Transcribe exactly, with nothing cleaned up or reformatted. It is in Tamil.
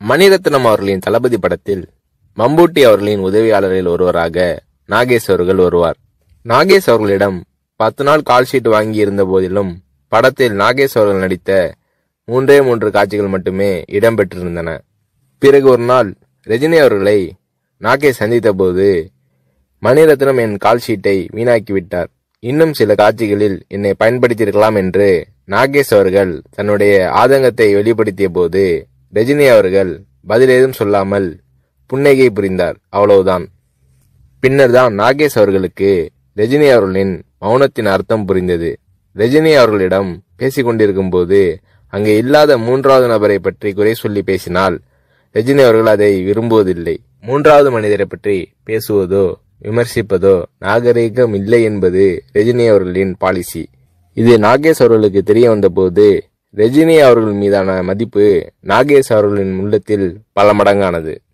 மணிரத்னம் அவர்களின் தளபதி படத்தில் மம்பூட்டி அவர்களின் உதவியாளரில் ஒருவராக நாகேஷ் அவர்கள் வருவார். நாகேஷ் அவர்களிடம் பத்து நாள் கால் ஷீட் வாங்கி இருந்த போதிலும் படத்தில் நாகேஷ் அவர்கள் நடித்த மூன்றே மூன்று காட்சிகள் மட்டுமே இடம்பெற்றிருந்தன. பிறகு ஒரு நாள் ரஜினி அவர்களை நாகேஷ் சந்தித்த போது, மணிரத்னம் என் கால் ஷீட்டை வீணாக்கிவிட்டார், இன்னும் சில காட்சிகளில் என்னை பயன்படுத்தியிருக்கலாம் என்று நாகேஷ் அவர்கள் தன்னுடைய ஆதங்கத்தை வெளிப்படுத்திய போது ரஜினி அவர்கள் பதில் ஏதும் சொல்லாமல் புன்னகை புரிந்தார். அவ்வளவுதான். பின்னர் தான் நாகேஷ் அவர்களுக்கு ரஜினி அவர்களின் மௌனத்தின் அர்த்தம் புரிந்தது. ரஜினி அவர்களிடம் பேசிக் கொண்டிருக்கும் போது அங்கே இல்லாத மூன்றாவது நபரை பற்றி குறை சொல்லி பேசினால் ரஜினி அவர்கள் அதை விரும்புவதில்லை. மூன்றாவது மனிதரை பற்றி பேசுவதோ விமர்சிப்பதோ நாகரீகம் இல்லை என்பது ரஜினி அவர்களின் பாலிசி. இது நாகேஷ் அவர்களுக்கு தெரிய வந்த போது ரஜினி அவர்கள் மீதான மதிப்பு நாகேஷ் அவர்களின் உள்ளத்தில் பல மடங்கானது.